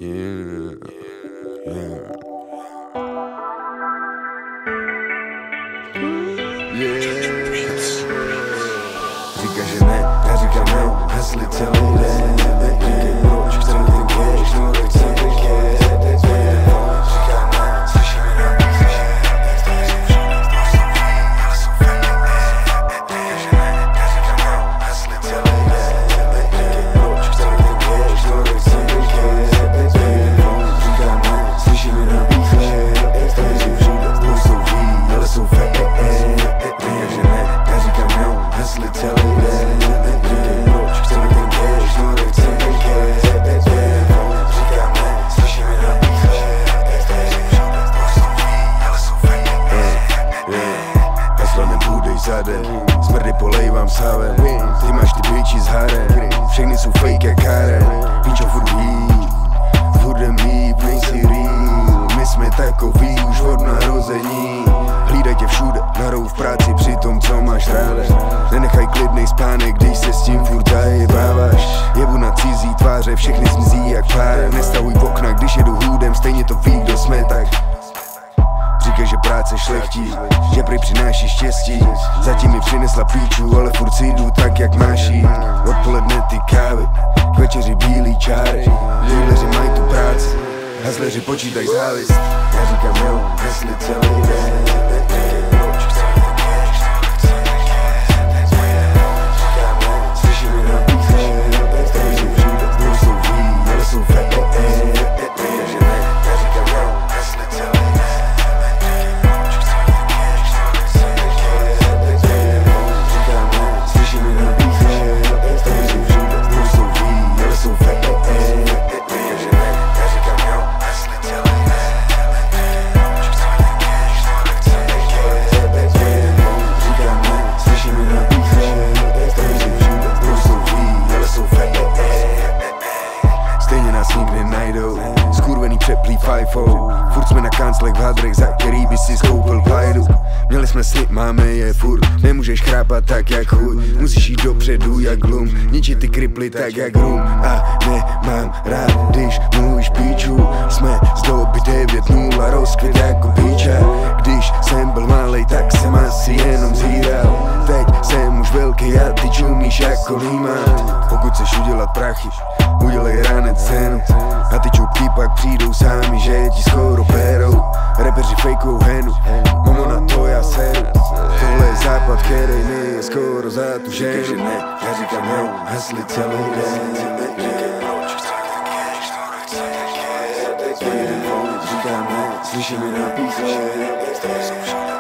Yeah, yeah. Říká, že ne, já říkám no, hasli celý den. Říkej proč, chcem ten cash, no nechci ten cash. Říkám ne, slyším jenom píše. Říká, že ne, já říkám no, hasli celý den. Říkej proč, chcem ten cash, no nechci ten cash. Říkám ne, slyším jenom píše. Stavěřím všude, dvůr jsou ví, ale jsou fake. Říká, že ne, já říkám no, hasli celý den. Říkej proč, chceme ten cash, no nechci ten cash. Říkám ne, slyším jenom píše. Stavěřím všude, dvůr jsou ví, ale jsou fake. Hasla nebudeš zadem, smrdy polejvám s havem. Ty máš ty bitchi s harem, všechny jsou fake jak Karen. Píčo furt ví, budem líp, nejsi real. My jsme takový už od narození. Hlídaj tě všude, narou v práci při tom, co máš ráda. Nenechaj klidnej spánek, když se s tím furt zajebáváš. Jebu na cizí tváře, všechny zmizí jak pár. Nestavuj v okna, když jedu hůdem, stejně to ví, kdo jsme tak. Říkaj, že práce šlechtí, že prý přináší štěstí. Zatím mi přinesla píču, ale furt si jdu tak, jak máš jít. Odpoledne ty kávy, k večeři bílý čáry. Dealeři mají tu práci, hasleři počítaj závist. Já říkám jo, hasli celý den. Říkej proč, chceme ten cash, no nechci ten cash. Říkám ne, slyším jenom píše. Stavěřím všude, dvůr jsou ví, ale jsou fake. Říká, že ne, já říkám jo, hasli celý den. Říkej proč, chceme ten cash, no nechci ten cash. Říkám ne, slyším jenom píše. Stavěřím všude, dvůr jsou ví, ale jsou fake. Říká, že ne, já říkám jo, hasli celý den. Říkej proč, chceme ten cash, no nechci ten cash. Říkám ne, slyším jenom píše. Stavěřím všude, dvůr jsou ví, ale jsou fake. Stejně nás nikdy najdou, skurvený přeplý fajfou. Furt jsme na kanclech v hadrech, za který by si skoupil pajdu. Měli jsme slib, máme je furt, nemůžeš chrápat tak jak chuj. Musíš jít dopředu jak glum, ničit ty kriply tak jak rum. A nemám rád, když mluvíš píču. Jsme z doby 9-0, rozkvět jako píča. Když jsem byl malej, tak jsem asi jenom zíral. Teď jsem už velký a ty čumíš jako límán. Pokud chceš udělat prachy, udělej ranec cenu. A ty čupky pak přijdou sami, že ti skoro perou. Repeři fejkou henu, mamo na to já seru. Tohle je západ, který mi je skoro za tu ženu. Říkej, že ne, já říkám jo, hasli celý den. Říkej proč, chceme ten cash, no nechci ten cash. Říkám ne, slyším mi na píše.